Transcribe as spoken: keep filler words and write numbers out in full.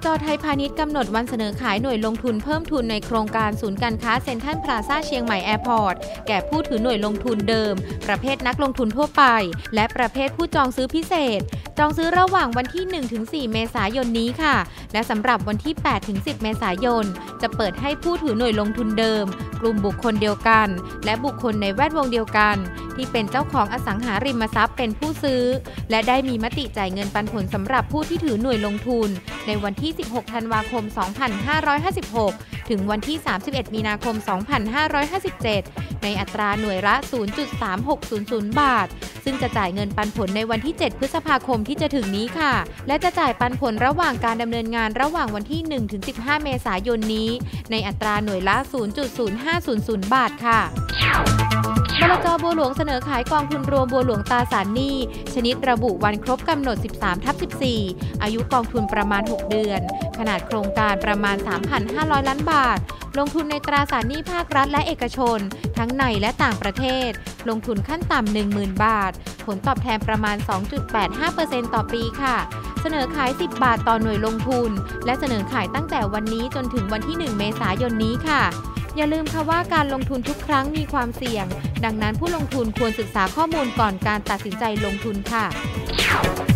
จ.ไทยพาณิชย์กำหนดวันเสนอขายหน่วยลงทุนเพิ่มทุนในโครงการศูนย์การค้าเซ็นทรัลพลาซ่าเชียงใหม่แอร์พอร์ตแก่ผู้ถือหน่วยลงทุนเดิมประเภทนักลงทุนทั่วไปและประเภทผู้จองซื้อพิเศษจองซื้อระหว่างวันที่ หนึ่งถึงสี่ เมษายนนี้ค่ะและสำหรับวันที่ แปดถึงสิบ เมษายนจะเปิดให้ผู้ถือหน่วยลงทุนเดิมกลุ่มบุคคลเดียวกันและบุคคลในแวดวงเดียวกันที่เป็นเจ้าของอสังหาริมทรัพย์เป็นผู้ซื้อและได้มีมติจ่ายเงินปันผลสำหรับผู้ที่ถือหน่วยลงทุนในวันที่ สิบหก ธันวาคม สองพันห้าร้อยห้าสิบหก ถึงวันที่ สามสิบเอ็ด มีนาคม สองพันห้าร้อยห้าสิบเจ็ด ในอัตราหน่วยละ ศูนย์จุดสามหกศูนย์ศูนย์ บาทซึ่งจะจ่ายเงินปันผลในวันที่ เจ็ด พฤษภาคมที่จะถึงนี้ค่ะและจะจ่ายปันผลระหว่างการดำเนินงานระหว่างวันที่ หนึ่งถึงสิบห้า เมษายนนี้ในอัตราหน่วยละ ศูนย์จุดศูนย์ห้าศูนย์ศูนย์ บาทค่ะบลจ.บัวหลวงเสนอขายกองทุนรวมบัวหลวงตราสารหนี้ชนิดระบุวันครบกำหนด สิบสามทับสิบสี่ อายุกองทุนประมาณ หก เดือนขนาดโครงการประมาณ สามพันห้าร้อย ล้านบาทลงทุนในตราสารหนี้ภาครัฐและเอกชนทั้งในและต่างประเทศลงทุนขั้นต่ำ หนึ่งหมื่น บาทผลตอบแทนประมาณ สองจุดแปดห้าเปอร์เซ็นต์ ต่อปีค่ะเสนอขายสิบบาทต่อหน่วยลงทุนและเสนอขายตั้งแต่วันนี้จนถึงวันที่ หนึ่ง เมษายนนี้ค่ะอย่าลืมค่ะว่าการลงทุนทุกครั้งมีความเสี่ยงดังนั้นผู้ลงทุนควรศึกษาข้อมูลก่อนการตัดสินใจลงทุนค่ะ